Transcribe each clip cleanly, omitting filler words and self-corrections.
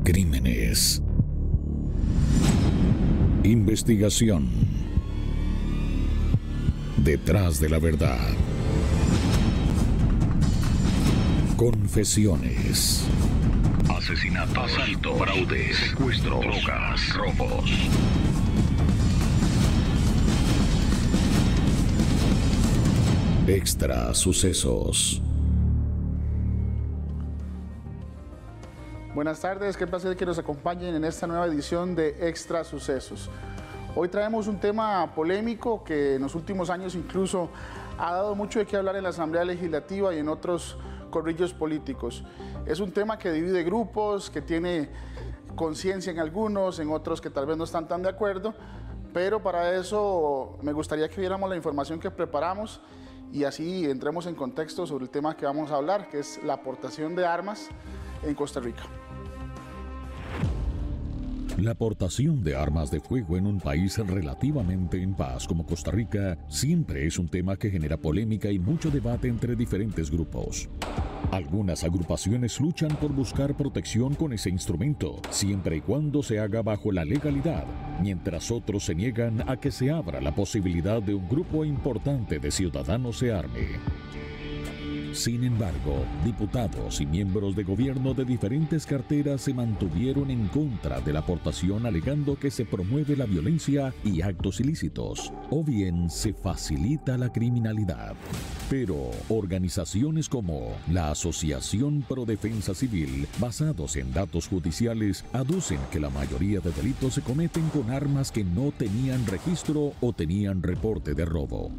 Crímenes. Investigación. Detrás de la verdad. Confesiones. Asesinato, asalto, fraudes, secuestros, drogas, robos. Extra sucesos. Buenas tardes, qué placer que nos acompañen en esta nueva edición de Extra Sucesos. Hoy traemos un tema polémico que en los últimos años incluso ha dado mucho de qué hablar en la Asamblea Legislativa y en otros corrillos políticos. Es un tema que divide grupos, que tiene conciencia en algunos, en otros que tal vez no están tan de acuerdo, pero para eso me gustaría que viéramos la información que preparamos y así entremos en contexto sobre el tema que vamos a hablar, que es la aportación de armas en Costa Rica. La aportación de armas de fuego en un país relativamente en paz como Costa Rica siempre es un tema que genera polémica y mucho debate entre diferentes grupos. Algunas agrupaciones luchan por buscar protección con ese instrumento, siempre y cuando se haga bajo la legalidad, mientras otros se niegan a que se abra la posibilidad de un grupo importante de ciudadanos se arme. Sin embargo, diputados y miembros de gobierno de diferentes carteras se mantuvieron en contra de la aportación alegando que se promueve la violencia y actos ilícitos, o bien se facilita la criminalidad. Pero organizaciones como la Asociación Pro Defensa Civil, basados en datos judiciales, aducen que la mayoría de delitos se cometen con armas que no tenían registro o tenían reporte de robo.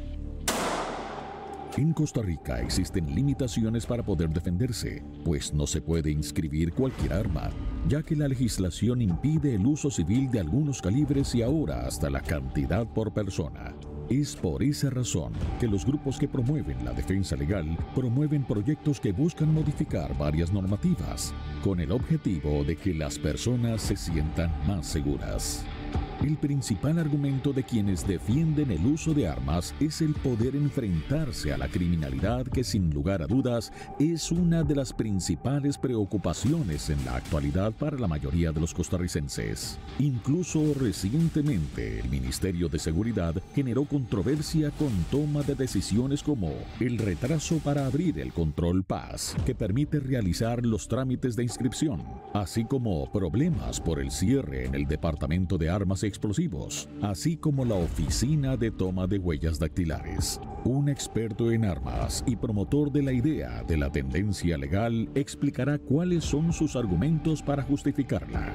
En Costa Rica existen limitaciones para poder defenderse, pues no se puede inscribir cualquier arma, ya que la legislación impide el uso civil de algunos calibres y ahora hasta la cantidad por persona. Es por esa razón que los grupos que promueven la defensa legal promueven proyectos que buscan modificar varias normativas, con el objetivo de que las personas se sientan más seguras. El principal argumento de quienes defienden el uso de armas es el poder enfrentarse a la criminalidad que sin lugar a dudas es una de las principales preocupaciones en la actualidad para la mayoría de los costarricenses. Incluso recientemente el Ministerio de Seguridad generó controversia con toma de decisiones como el retraso para abrir el Control Paz, que permite realizar los trámites de inscripción, así como problemas por el cierre en el Departamento de Armas y Explosivos, así como la Oficina de Toma de Huellas Dactilares. Un experto en armas y promotor de la idea de la tendencia legal explicará cuáles son sus argumentos para justificarla.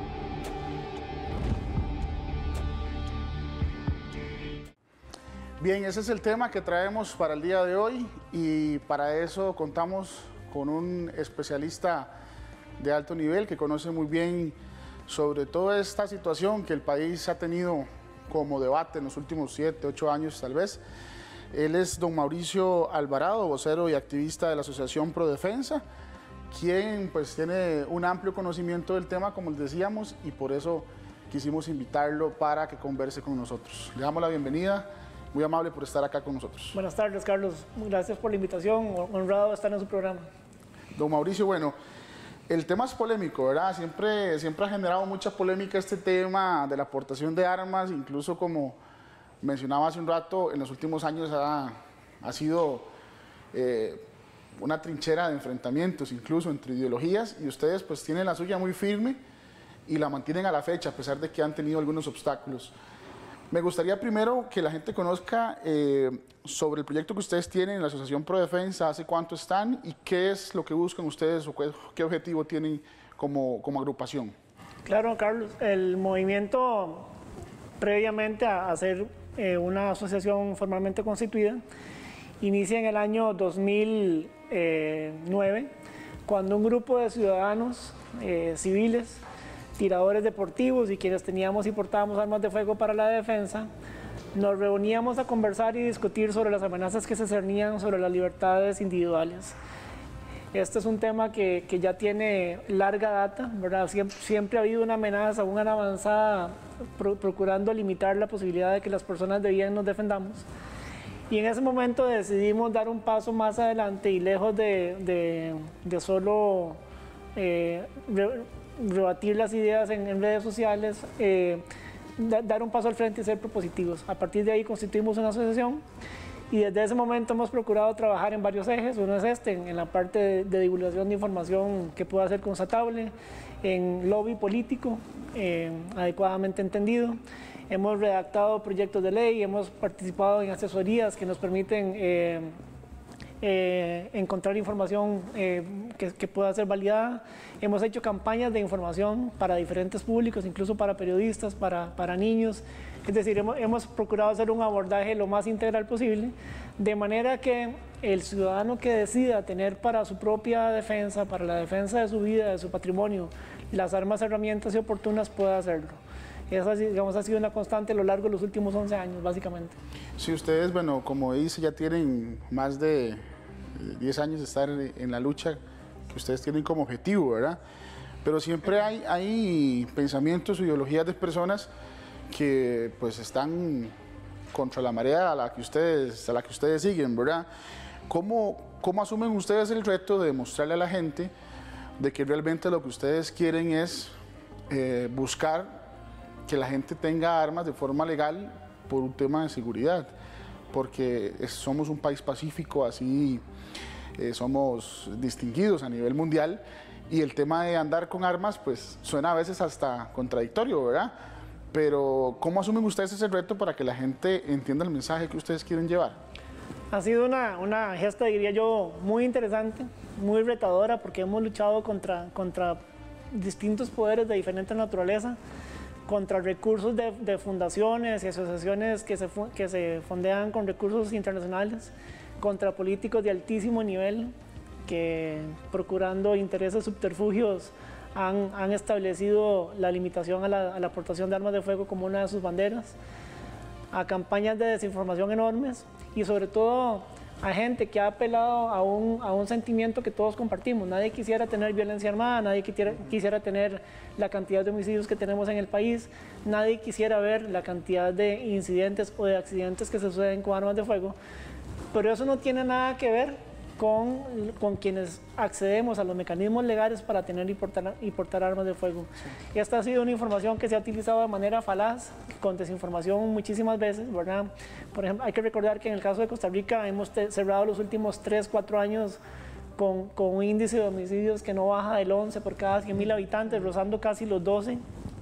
Bien, ese es el tema que traemos para el día de hoy y para eso contamos con un especialista de alto nivel que conoce muy bien sobre toda esta situación que el país ha tenido como debate en los últimos 7, 8 años tal vez. Él es don Mauricio Alvarado, vocero y activista de la Asociación Pro Defensa, quien pues tiene un amplio conocimiento del tema, como les decíamos, y por eso quisimos invitarlo para que converse con nosotros. Le damos la bienvenida, muy amable por estar acá con nosotros. Buenas tardes, Carlos. Gracias por la invitación, honrado de estar en su programa. Don Mauricio, bueno, el tema es polémico, ¿verdad? Siempre ha generado mucha polémica este tema de la aportación de armas, incluso como mencionaba hace un rato, en los últimos años ha sido una trinchera de enfrentamientos, incluso entre ideologías, y ustedes pues tienen la suya muy firme y la mantienen a la fecha, a pesar de que han tenido algunos obstáculos. Me gustaría primero que la gente conozca sobre el proyecto que ustedes tienen en la Asociación Pro Defensa, hace cuánto están y qué es lo que buscan ustedes o qué objetivo tienen como agrupación. Claro, Carlos, el movimiento previamente a ser una asociación formalmente constituida inicia en el año 2009, cuando un grupo de ciudadanos civiles, tiradores deportivos y quienes teníamos y portábamos armas de fuego para la defensa, nos reuníamos a conversar y discutir sobre las amenazas que se cernían sobre las libertades individuales. Este es un tema que ya tiene larga data, ¿verdad? Siempre ha habido una amenaza, una avanzada procurando limitar la posibilidad de que las personas de bien nos defendamos. Y en ese momento decidimos dar un paso más adelante y lejos de solo rebatir las ideas en redes sociales, dar un paso al frente y ser propositivos. A partir de ahí constituimos una asociación y desde ese momento hemos procurado trabajar en varios ejes. Uno es en la parte de divulgación de información que pueda ser constatable, en lobby político adecuadamente entendido. Hemos redactado proyectos de ley, hemos participado en asesorías que nos permiten encontrar información que pueda ser validada. Hemos hecho campañas de información para diferentes públicos, incluso para periodistas, para niños. Es decir, hemos procurado hacer un abordaje lo más integral posible, de manera que el ciudadano que decida tener para su propia defensa, para la defensa de su vida, de su patrimonio, las armas, herramientas y oportunas, pueda hacerlo. Esa, digamos, ha sido una constante a lo largo de los últimos 11 años, básicamente. Sí, ustedes, bueno, como dice, ya tienen más de 10 años de estar en la lucha que ustedes tienen como objetivo, ¿verdad? Pero siempre hay pensamientos o ideologías de personas que pues están contra la marea a la que ustedes siguen, ¿verdad? ¿Cómo asumen ustedes el reto de demostrarle a la gente de que realmente lo que ustedes quieren es buscar que la gente tenga armas de forma legal por un tema de seguridad? Porque somos un país pacífico, así somos distinguidos a nivel mundial, y el tema de andar con armas pues suena a veces hasta contradictorio, ¿verdad? Pero ¿cómo asumen ustedes ese reto para que la gente entienda el mensaje que ustedes quieren llevar? Ha sido una gesta, diría yo, muy interesante, muy retadora, porque hemos luchado contra distintos poderes de diferente naturaleza, contra recursos de fundaciones y asociaciones que se fondean con recursos internacionales, contra políticos de altísimo nivel que, procurando intereses subterfugios, han establecido la limitación a la aportación de armas de fuego como una de sus banderas, a campañas de desinformación enormes y sobre todo a gente que ha apelado a un sentimiento que todos compartimos. Nadie quisiera tener violencia armada, nadie quisiera tener la cantidad de homicidios que tenemos en el país, nadie quisiera ver la cantidad de incidentes o de accidentes que se suceden con armas de fuego, pero eso no tiene nada que ver con quienes accedemos a los mecanismos legales para tener y portar armas de fuego. Sí. Esta ha sido una información que se ha utilizado de manera falaz, con desinformación muchísimas veces, ¿verdad? Por ejemplo, hay que recordar que en el caso de Costa Rica hemos cerrado los últimos 3-4 años con un índice de homicidios que no baja del 11 por cada 100.000 habitantes, rozando casi los 12.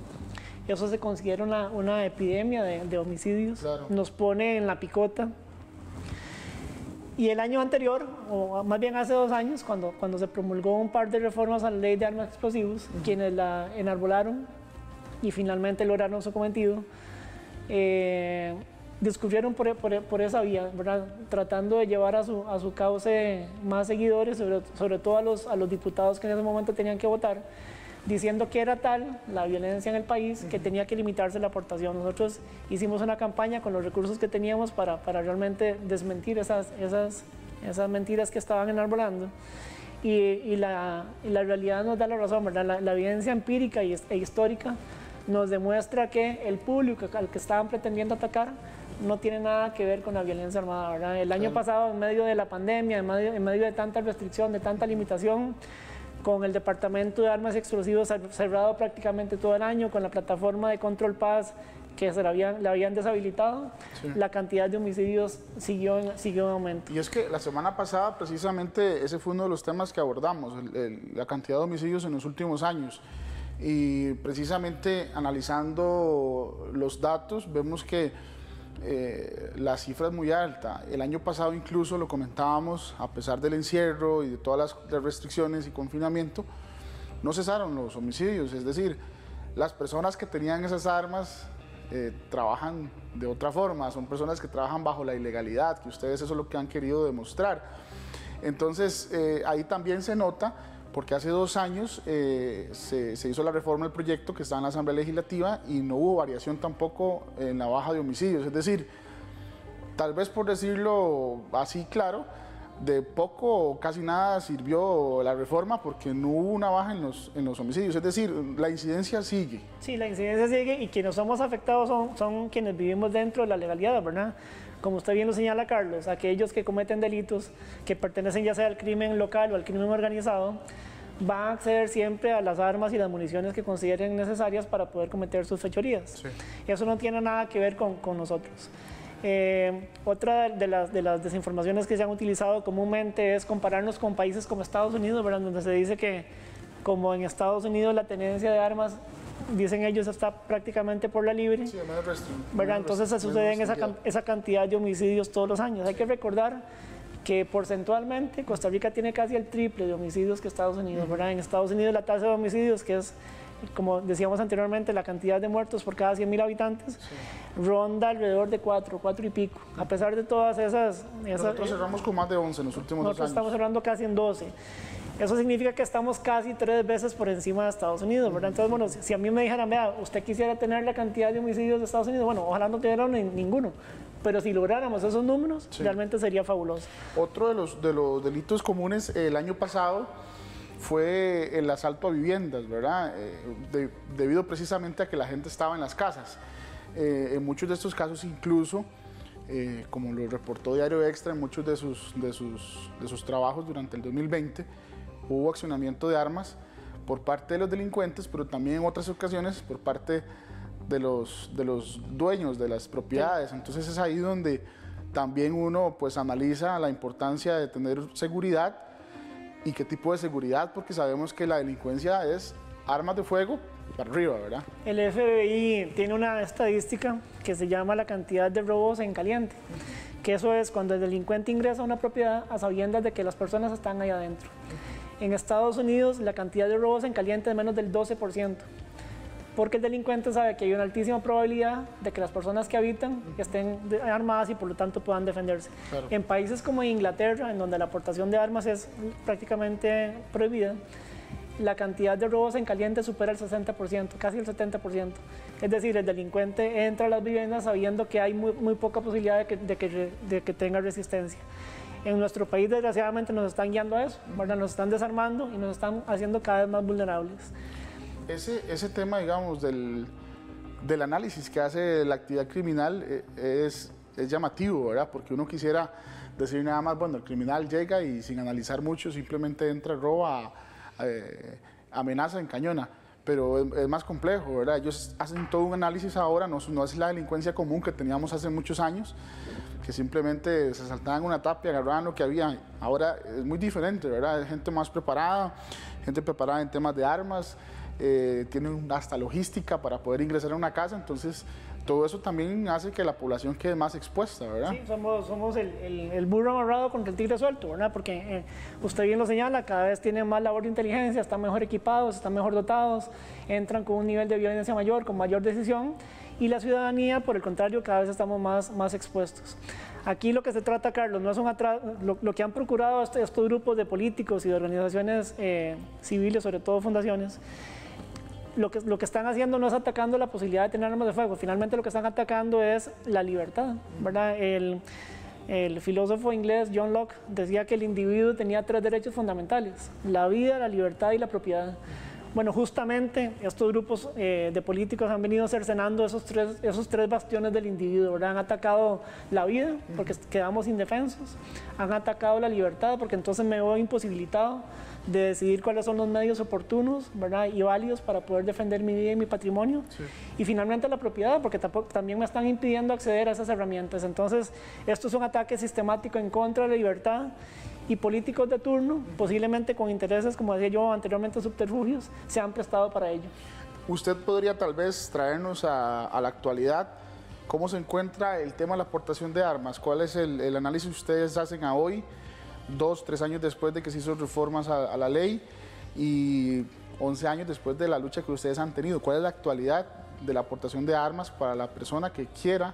Eso se considera una epidemia de homicidios. Claro. Nos pone en la picota. Y el año anterior, o más bien hace 2 años, cuando se promulgó un par de reformas a la ley de armas explosivos, quienes la enarbolaron y finalmente lograron su cometido, discurrieron por esa vía, ¿verdad? Tratando de llevar a su cauce más seguidores, sobre todo a los diputados que en ese momento tenían que votar, diciendo que era tal la violencia en el país que tenía que limitarse la aportación. Nosotros hicimos una campaña con los recursos que teníamos para realmente desmentir esas mentiras que estaban enarbolando, y la realidad nos da la razón, ¿verdad? La evidencia empírica e histórica nos demuestra que el público al que estaban pretendiendo atacar no tiene nada que ver con la violencia armada, ¿verdad? El año pasado, en medio de la pandemia, en medio de tanta restricción, de tanta limitación, con el Departamento de Armas y Explosivos cerrado prácticamente todo el año, con la plataforma de Control Paz que la habían deshabilitado, sí, la cantidad de homicidios siguió en aumento. Y es que la semana pasada precisamente ese fue uno de los temas que abordamos, la cantidad de homicidios en los últimos años. Y precisamente analizando los datos vemos que la cifra es muy alta. El año pasado incluso lo comentábamos, a pesar del encierro y de todas las restricciones y confinamiento, no cesaron los homicidios. Es decir, las personas que tenían esas armas trabajan de otra forma, son personas que trabajan bajo la ilegalidad, que ustedes eso es lo que han querido demostrar. Entonces ahí también se nota, porque hace 2 años se hizo la reforma del proyecto que está en la Asamblea Legislativa y no hubo variación tampoco en la baja de homicidios. Es decir, tal vez por decirlo así claro, de poco o casi nada sirvió la reforma porque no hubo una baja en los homicidios. Es decir, la incidencia sigue. Sí, la incidencia sigue y quienes somos afectados son quienes vivimos dentro de la legalidad, ¿verdad? Como usted bien lo señala, Carlos, aquellos que cometen delitos que pertenecen ya sea al crimen local o al crimen organizado, van a acceder siempre a las armas y las municiones que consideren necesarias para poder cometer sus fechorías. Sí. Eso no tiene nada que ver con nosotros. Otra de las desinformaciones que se han utilizado comúnmente es compararnos con países como Estados Unidos, ¿verdad? Donde se dice que como en Estados Unidos la tenencia de armas, dicen ellos, está prácticamente por la libre, sí, ¿verdad? Entonces se suceden esa cantidad de homicidios todos los años. Hay que recordar que porcentualmente Costa Rica tiene casi el triple de homicidios que Estados Unidos, ¿verdad? En Estados Unidos la tasa de homicidios, que es, como decíamos anteriormente, la cantidad de muertos por cada 100.000 habitantes, sí, ronda alrededor de 4 y pico. A pesar de todas esas... Nosotros cerramos con más de 11 en los últimos 2 años. Nosotros estamos cerrando casi en 12. Eso significa que estamos casi 3 veces por encima de Estados Unidos, ¿verdad? Entonces, bueno, si a mí me dijeran, vea, usted quisiera tener la cantidad de homicidios de Estados Unidos, bueno, ojalá no tuviera ninguno. Pero si lográramos esos números, sí, realmente sería fabuloso. Otro de los delitos comunes el año pasado fue el asalto a viviendas, ¿verdad? Debido precisamente a que la gente estaba en las casas. En muchos de estos casos incluso, como lo reportó Diario Extra, en muchos de sus trabajos durante el 2020, hubo accionamiento de armas por parte de los delincuentes, pero también en otras ocasiones por parte de los dueños de las propiedades. Entonces es ahí donde también uno pues analiza la importancia de tener seguridad y qué tipo de seguridad, porque sabemos que la delincuencia es armas de fuego para arriba, ¿verdad? El FBI tiene una estadística que se llama la cantidad de robos en caliente, que eso es cuando el delincuente ingresa a una propiedad a sabiendas de que las personas están ahí adentro. En Estados Unidos la cantidad de robos en caliente es menos del 12%. Porque el delincuente sabe que hay una altísima probabilidad de que las personas que habitan estén armadas y por lo tanto puedan defenderse. Claro. En países como Inglaterra, en donde la aportación de armas es prácticamente prohibida, la cantidad de robos en caliente supera el 60%, casi el 70%. Es decir, el delincuente entra a las viviendas sabiendo que hay muy poca posibilidad de que tenga resistencia. En nuestro país, desgraciadamente, nos están guiando a eso, ¿verdad? Nos están desarmando y nos están haciendo cada vez más vulnerables. Ese tema, digamos, del análisis que hace la actividad criminal es llamativo, ¿verdad? Porque uno quisiera decir nada más, bueno, el criminal llega y sin analizar mucho simplemente entra, roba, amenaza, encañona. Pero es más complejo, ¿verdad? Ellos hacen todo un análisis ahora, no es la delincuencia común que teníamos hace muchos años, que simplemente se saltaban una tapia, agarraban lo que había. Ahora es muy diferente, ¿verdad? Hay gente más preparada, gente preparada en temas de armas, tienen hasta logística para poder ingresar a una casa, entonces todo eso también hace que la población quede más expuesta, ¿verdad? Sí, somos el burro amarrado contra el tigre suelto, ¿verdad? Porque usted bien lo señala, cada vez tienen más labor de inteligencia, están mejor equipados, están mejor dotados, entran con un nivel de violencia mayor, con mayor decisión, y la ciudadanía, por el contrario, cada vez estamos más expuestos. Aquí lo que se trata, Carlos, no es lo que han procurado estos grupos de políticos y de organizaciones civiles, sobre todo fundaciones, lo que están haciendo no es atacando la posibilidad de tener armas de fuego, finalmente lo que están atacando es la libertad, ¿verdad? El filósofo inglés John Locke decía que el individuo tenía 3 derechos fundamentales: la vida, la libertad y la propiedad. Bueno, justamente estos grupos de políticos han venido cercenando esos tres bastiones del individuo, ¿verdad? Han atacado la vida porque quedamos indefensos, han atacado la libertad porque entonces me veo imposibilitado de decidir cuáles son los medios oportunos, ¿verdad? Y válidos para poder defender mi vida y mi patrimonio. Sí. Y finalmente la propiedad, porque también me están impidiendo acceder a esas herramientas. Entonces, esto es un ataque sistemático en contra de la libertad, y políticos de turno, posiblemente con intereses, como decía yo anteriormente, subterfugios, se han prestado para ello. ¿Usted podría tal vez traernos a la actualidad cómo se encuentra el tema de la aportación de armas? ¿Cuál es el análisis que ustedes hacen a hoy, 2, 3 años después de que se hizo reformas a la ley y 11 años después de la lucha que ustedes han tenido? ¿Cuál es la actualidad de la aportación de armas para la persona que quiera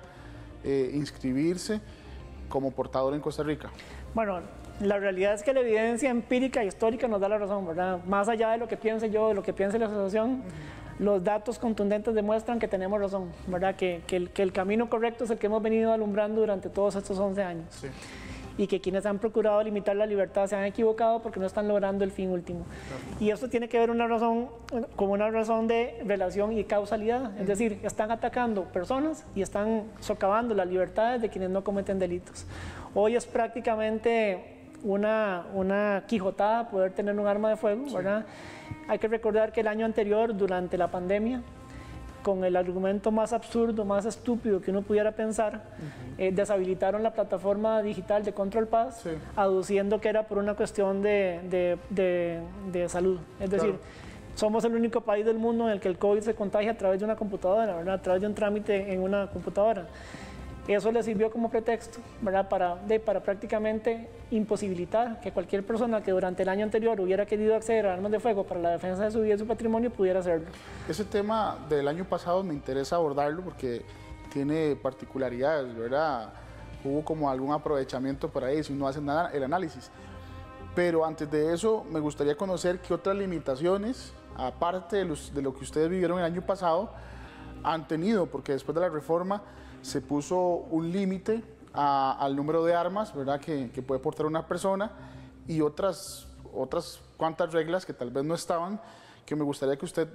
inscribirse como portador en Costa Rica? Bueno, la realidad es que la evidencia empírica e histórica nos da la razón, ¿verdad? Más allá de lo que piense yo, de lo que piense la asociación, los datos contundentes demuestran que tenemos razón, ¿verdad? Que el camino correcto es el que hemos venido alumbrando durante todos estos 11 años. Sí. Y que quienes han procurado limitar la libertad se han equivocado porque no están logrando el fin último. Claro. Y esto tiene que ver como una razón de relación y causalidad, es decir, están atacando personas y están socavando las libertades de quienes no cometen delitos. Hoy es prácticamente una quijotada poder tener un arma de fuego, ¿verdad? Hay que recordar que el año anterior, durante la pandemia, con el argumento más absurdo, más estúpido que uno pudiera pensar, deshabilitaron la plataforma digital de Control Paz, aduciendo que era por una cuestión de salud. Es decir, somos el único país del mundo en el que el COVID se contagia a través de una computadora, ¿verdad? A través de un trámite en una computadora. Eso le sirvió como pretexto, ¿verdad? Para prácticamente imposibilitar que cualquier persona que durante el año anterior hubiera querido acceder a armas de fuego para la defensa de su vida y su patrimonio pudiera hacerlo. Ese tema del año pasado me interesa abordarlo porque tiene particularidades, ¿verdad? Hubo como algún aprovechamiento por ahí si no hacen nada el análisis. Pero antes de eso me gustaría conocer qué otras limitaciones, aparte de lo que ustedes vivieron el año pasado, han tenido, porque después de la reforma se puso un límite al número de armas, ¿verdad? Que puede portar una persona y otras cuantas reglas que tal vez no estaban, que me gustaría que usted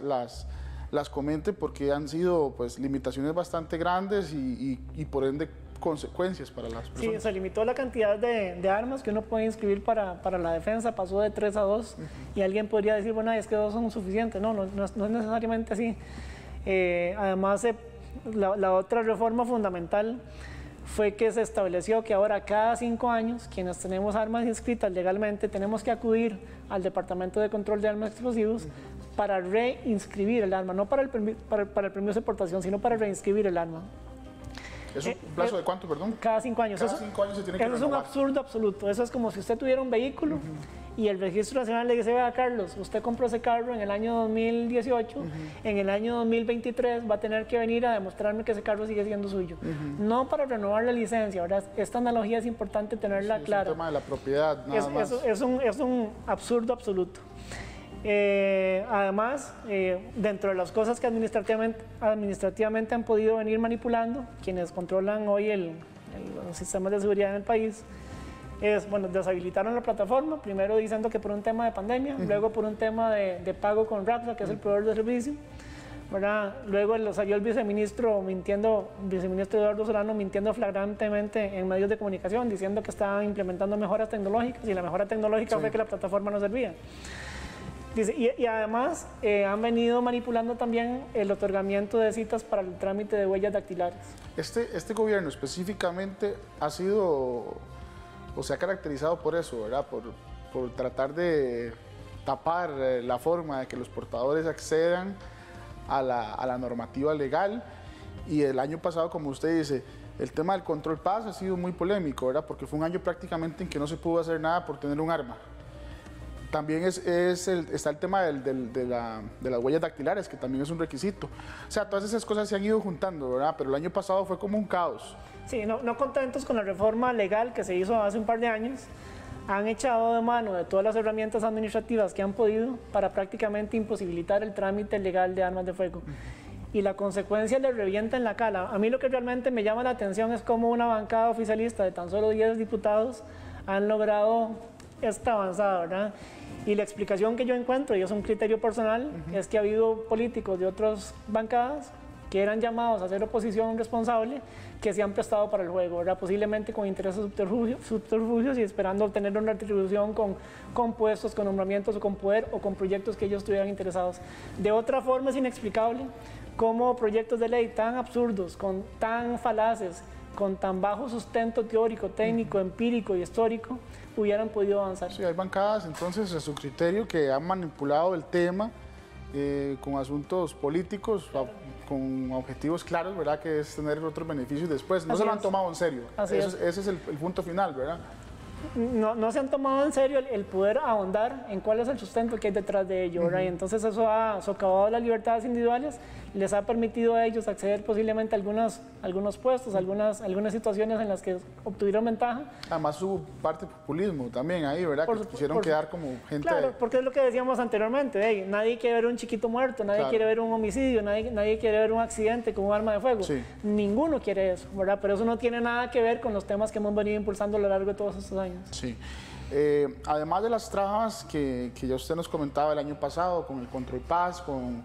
las comente porque han sido pues limitaciones bastante grandes y por ende consecuencias para las personas. Sí, se limitó la cantidad de armas que uno puede inscribir para la defensa, pasó de 3 a 2 y alguien podría decir, bueno, es que 2 son suficientes. No es necesariamente así. Además, la otra reforma fundamental fue que se estableció que ahora cada 5 años quienes tenemos armas inscritas legalmente tenemos que acudir al Departamento de Control de Armas y Explosivos para reinscribir el arma, no para el permiso de portación, sino para reinscribir el arma. ¿Es un plazo de cuánto, perdón? Cada 5 años. Cada 5 años se tiene que renovar. Eso es un absurdo absoluto. Eso es como si usted tuviera un vehículo y el Registro Nacional le dice, vea Carlos, usted compró ese carro en el año 2018, en el año 2023 va a tener que venir a demostrarme que ese carro sigue siendo suyo. No para renovar la licencia, ¿verdad? Esta analogía es importante tenerla clara. Es un tema de la propiedad, nada más. Es un absurdo absoluto. Además, dentro de las cosas que administrativamente han podido venir manipulando, quienes controlan hoy los sistemas de seguridad en el país, bueno, deshabilitaron la plataforma, primero diciendo que por un tema de pandemia, luego por un tema de pago con Rapsa, que es el proveedor de servicio, ¿verdad? Luego salió el viceministro Eduardo Solano mintiendo flagrantemente en medios de comunicación, diciendo que estaban implementando mejoras tecnológicas y la mejora tecnológica fue que la plataforma no servía. Dice, y además han venido manipulando también el otorgamiento de citas para el trámite de huellas dactilares. Este gobierno específicamente ha sido, o se ha caracterizado por eso, ¿verdad? Por tratar de tapar la forma de que los portadores accedan a la normativa legal. Y el año pasado, como usted dice, el tema del Control Paz ha sido muy polémico, ¿verdad? Porque fue un año prácticamente en que no se pudo hacer nada por tener un arma. También está el tema de las huellas dactilares, que también es un requisito. O sea, todas esas cosas se han ido juntando, ¿verdad? Pero el año pasado fue como un caos. Sí, no contentos con la reforma legal que se hizo hace un par de años, han echado de mano de todas las herramientas administrativas que han podido para prácticamente imposibilitar el trámite legal de armas de fuego. Y la consecuencia le revienta en la cara. A mí lo que realmente me llama la atención es cómo una bancada oficialista de tan solo 10 diputados han logrado esta avanzada, ¿verdad? Y la explicación que yo encuentro, y es un criterio personal, es que ha habido políticos de otras bancadas que eran llamados a hacer oposición responsable, que se han prestado para el juego, ¿verdad? Posiblemente con intereses subterfugios y esperando obtener una retribución con puestos, con nombramientos o con poder o con proyectos que ellos estuvieran interesados. De otra forma es inexplicable cómo proyectos de ley tan absurdos, tan falaces, con tan bajo sustento teórico, técnico, empírico y histórico, hubieran podido avanzar. Sí, hay bancadas entonces a su criterio que han manipulado el tema con asuntos políticos, con objetivos claros, ¿verdad? Que es tener otros beneficios después. No se lo han tomado en serio. Ese es el punto final, ¿verdad? No se han tomado en serio el poder ahondar en cuál es el sustento que hay detrás de ello, ¿verdad? Y entonces eso ha socavado las libertades individuales, les ha permitido a ellos acceder posiblemente a algunos puestos, algunas situaciones en las que obtuvieron ventaja. Además hubo parte de populismo también ahí, ¿verdad? Que quisieron quedar como gente... Claro, porque es lo que decíamos anteriormente, nadie quiere ver un chiquito muerto, nadie quiere ver un homicidio, nadie quiere ver un accidente con un arma de fuego. Sí. Ninguno quiere eso, ¿verdad? Pero eso no tiene nada que ver con los temas que hemos venido impulsando a lo largo de todos estos años. Sí. Además de las trabas que ya usted nos comentaba el año pasado con el Control Paz,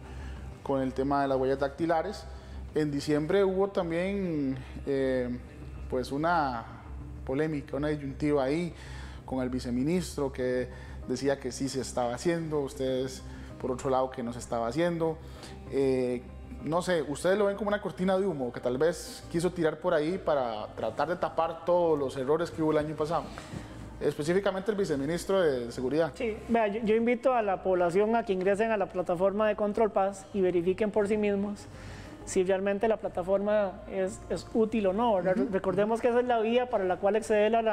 con el tema de las huellas dactilares, en diciembre hubo también pues una polémica, una disyuntiva ahí con el viceministro que decía que sí se estaba haciendo, ustedes por otro lado que no se estaba haciendo. No sé, ¿ustedes lo ven como una cortina de humo que tal vez quiso tirar por ahí para tratar de tapar todos los errores que hubo el año pasado? Específicamente el viceministro de Seguridad. Sí, vea, yo invito a la población a que ingresen a la plataforma de Control Paz y verifiquen por sí mismos si realmente la plataforma es útil o no. Recordemos que esa es la vía para la cual acceder a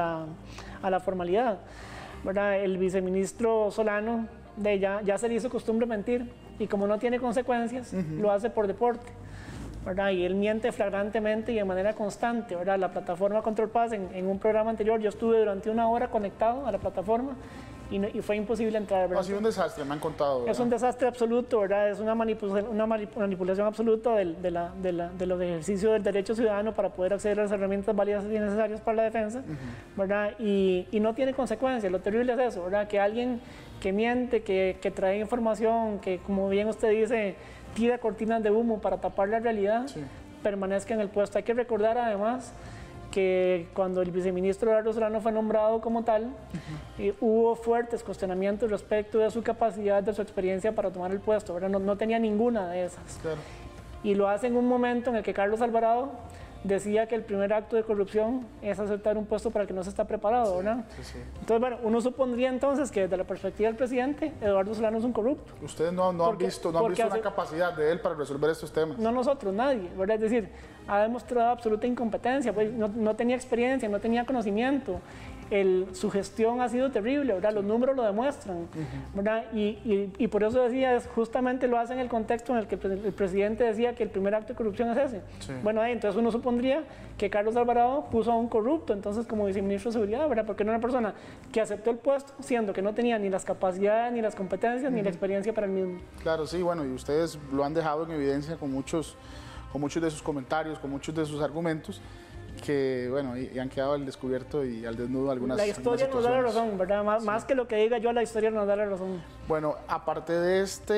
la formalidad, ¿verdad? El viceministro Solano ya se le hizo costumbre mentir y como no tiene consecuencias, lo hace por deporte, ¿verdad? Y él miente flagrantemente y de manera constante, ¿verdad? La plataforma Control Paz, en un programa anterior, yo estuve durante 1 hora conectado a la plataforma y fue imposible entrar, ¿verdad? Ha sido un desastre, me han contado, ¿verdad? Es un desastre absoluto, ¿verdad? Es una manipulación absoluta de los ejercicios del derecho ciudadano para poder acceder a las herramientas válidas y necesarias para la defensa, ¿verdad? Y no tiene consecuencias. Lo terrible es eso, ¿verdad? Que alguien que miente, que trae información, que como bien usted dice, tira cortinas de humo para tapar la realidad, permanezca en el puesto. Hay que recordar además que cuando el viceministro Eduardo Solano fue nombrado como tal, hubo fuertes cuestionamientos respecto de su capacidad, de su experiencia para tomar el puesto, ¿verdad? No tenía ninguna de esas. Claro. Y lo hace en un momento en el que Carlos Alvarado decía que el primer acto de corrupción es aceptar un puesto para el que no se está preparado, ¿verdad? Sí. Entonces, bueno, uno supondría entonces que desde la perspectiva del presidente, Eduardo Solano es un corrupto. Ustedes no han visto una capacidad de él para resolver estos temas. No nosotros, nadie, ¿verdad? Es decir, ha demostrado absoluta incompetencia, pues no tenía experiencia, no tenía conocimiento. Su gestión ha sido terrible, ¿verdad? Los números lo demuestran, ¿verdad? Y por eso decía, justamente lo hace en el contexto en el que el presidente decía que el primer acto de corrupción es ese. Sí. Bueno, entonces uno supondría que Carlos Alvarado puso a un corrupto, entonces como viceministro de Seguridad, ¿verdad? Porque no era una persona que aceptó el puesto, siendo que no tenía ni las capacidades, ni las competencias, ni la experiencia para el mismo. Claro, sí, bueno, y ustedes lo han dejado en evidencia con muchos de sus comentarios, con muchos de sus argumentos, que bueno, y han quedado al descubierto y al desnudo algunas situaciones. La historia nos da la razón, ¿verdad? Más que lo que diga yo, la historia nos da la razón. Bueno, aparte de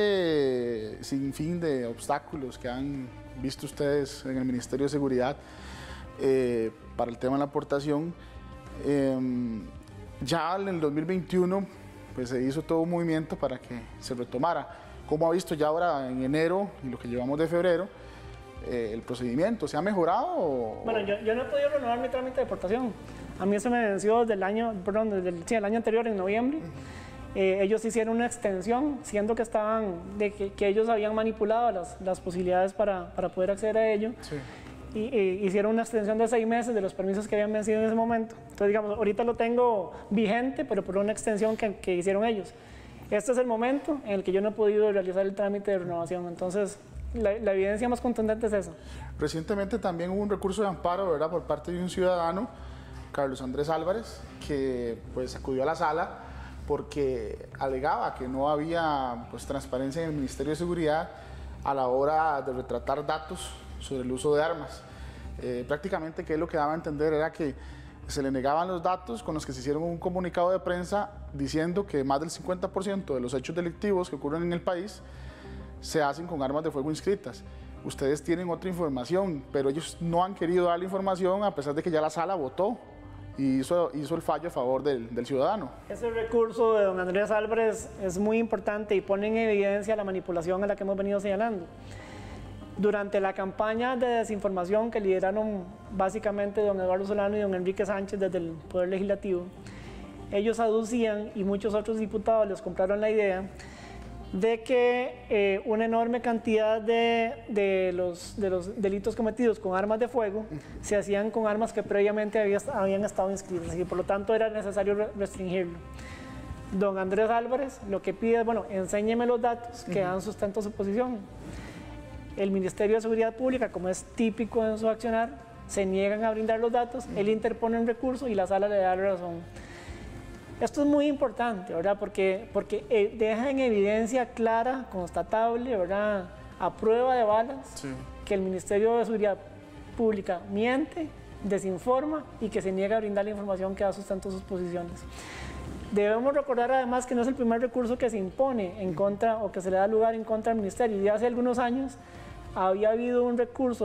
este sinfín de obstáculos que han visto ustedes en el Ministerio de Seguridad para el tema de la aportación, ya en el 2021 pues, se hizo todo un movimiento para que se retomara. Como ha visto ya ahora en enero y lo que llevamos de febrero, el procedimiento, ¿se ha mejorado? Bueno, yo no he podido renovar mi trámite de deportación. A mí se me venció desde el año anterior, en noviembre. Ellos hicieron una extensión, siendo que que ellos habían manipulado las posibilidades para poder acceder a ello. Sí. Hicieron una extensión de 6 meses de los permisos que habían vencido en ese momento. Entonces, digamos, ahorita lo tengo vigente, pero por una extensión que hicieron ellos. Este es el momento en el que yo no he podido realizar el trámite de renovación. Entonces, la evidencia más contundente es esa. Recientemente también hubo un recurso de amparo, ¿verdad?, por parte de un ciudadano, Carlos Andrés Álvarez, que pues acudió a la sala porque alegaba que no había pues transparencia en el Ministerio de Seguridad a la hora de retratar datos sobre el uso de armas. Prácticamente que él lo que daba a entender era que se le negaban los datos con los que se hicieron un comunicado de prensa diciendo que más del 50% de los hechos delictivos que ocurren en el país se hacen con armas de fuego inscritas. Ustedes tienen otra información, pero ellos no han querido dar la información a pesar de que ya la sala votó y hizo el fallo a favor del ciudadano. Ese recurso de don Andrés Álvarez es muy importante y pone en evidencia la manipulación a la que hemos venido señalando. Durante la campaña de desinformación que lideraron básicamente don Eduardo Solano y don Enrique Sánchez desde el Poder Legislativo, ellos aducían, y muchos otros diputados les compraron la idea, de que una enorme cantidad de los delitos cometidos con armas de fuego se hacían con armas que previamente habían estado inscritas y por lo tanto era necesario restringirlo. Don Andrés Álvarez lo que pide es, bueno, enséñeme los datos que dan sustento a su posición. El Ministerio de Seguridad Pública, como es típico en su accionar, se niegan a brindar los datos, él interpone un recurso y la sala le da la razón. Esto es muy importante, ¿verdad? Porque deja en evidencia clara, constatable, ¿verdad?, a prueba de balas, que el Ministerio de Seguridad Pública miente, desinforma y que se niega a brindar la información que da sustento a sus posiciones. Debemos recordar además que no es el primer recurso que se impone en contra o que se le da lugar en contra del Ministerio. Ya hace algunos años había habido un recurso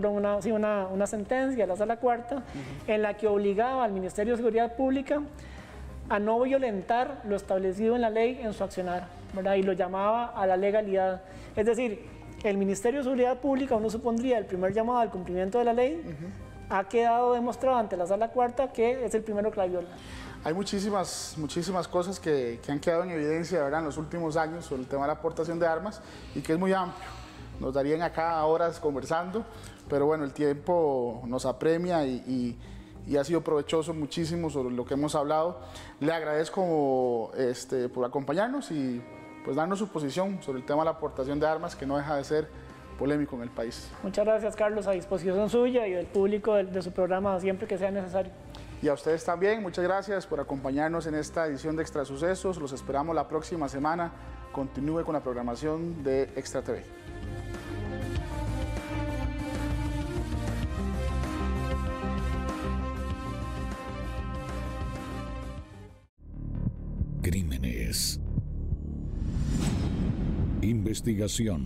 una sentencia de la Sala Cuarta en la que obligaba al Ministerio de Seguridad Pública a no violentar lo establecido en la ley en su accionar, ¿verdad? Y lo llamaba a la legalidad. Es decir, el Ministerio de Seguridad Pública, uno supondría el primer llamado al cumplimiento de la ley, ha quedado demostrado ante la Sala Cuarta que es el primero que la viola. Hay muchísimas cosas que han quedado en evidencia, ¿verdad?, en los últimos años sobre el tema de la aportación de armas y que es muy amplio. Nos darían acá horas conversando, pero bueno, el tiempo nos apremia y ha sido provechoso muchísimo sobre lo que hemos hablado. Le agradezco por acompañarnos y pues darnos su posición sobre el tema de la aportación de armas, que no deja de ser polémico en el país. Muchas gracias, Carlos, a disposición suya y del público de su programa siempre que sea necesario. Y a ustedes también, muchas gracias por acompañarnos en esta edición de Extra Sucesos. Los esperamos la próxima semana. Continúe con la programación de Extra TV. Crímenes. Investigación.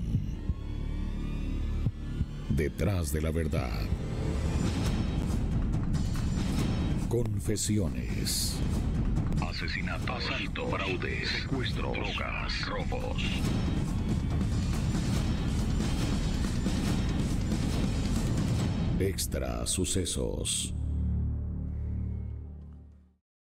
Detrás de la verdad. Confesiones. Asesinatos, asalto, fraudes, secuestros, drogas, robos. Extra Sucesos.